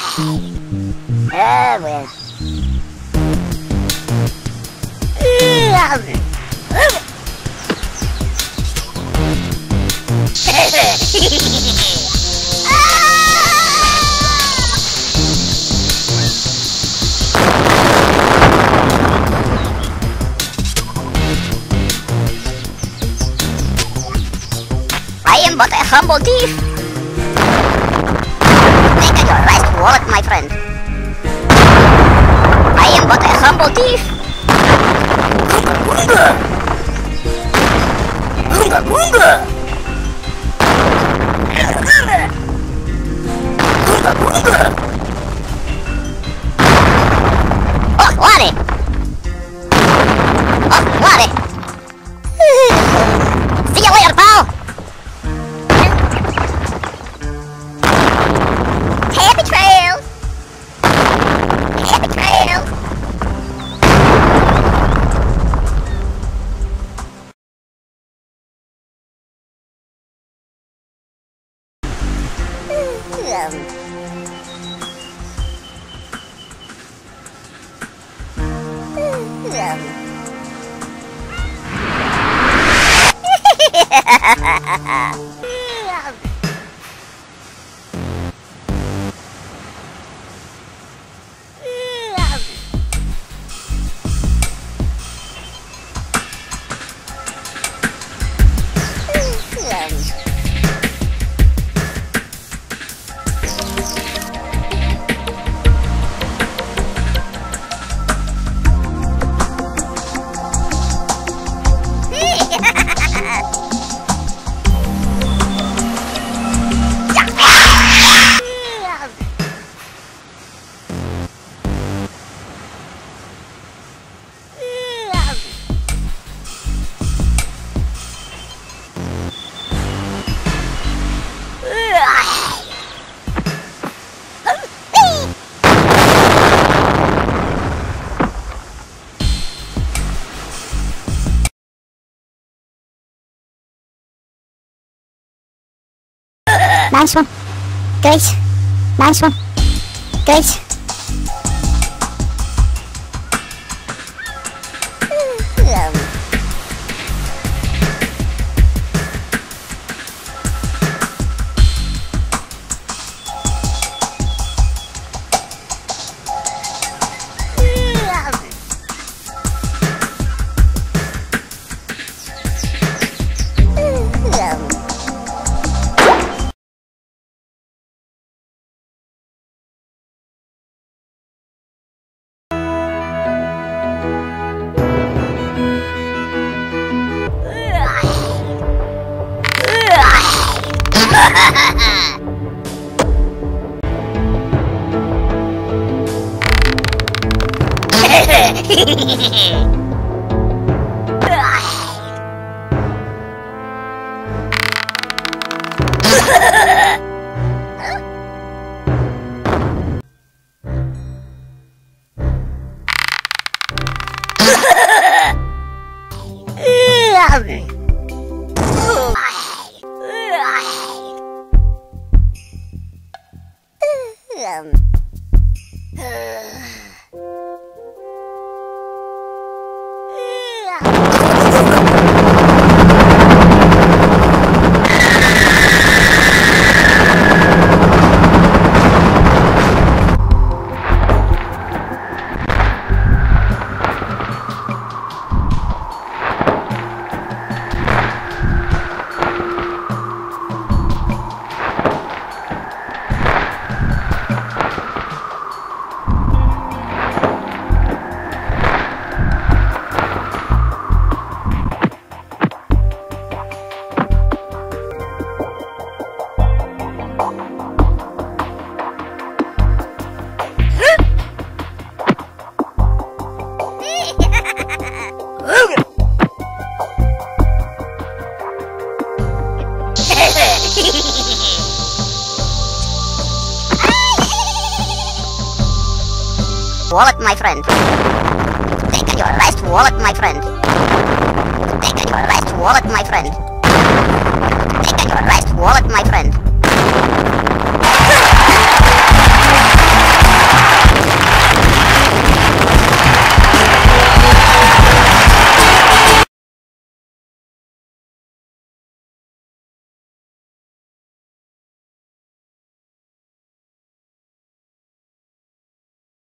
Well. I am but a humble thief. Take your last wallet, my friend. I am but a humble thief. Oh, what it? Oh, what it? See you later, pal. Happy trails. Happy trails. Nice one. Great. Nice one. Great. Wallet, my friend. Take your last wallet, my friend. Take your last wallet, my friend. Take your last wallet, my friend.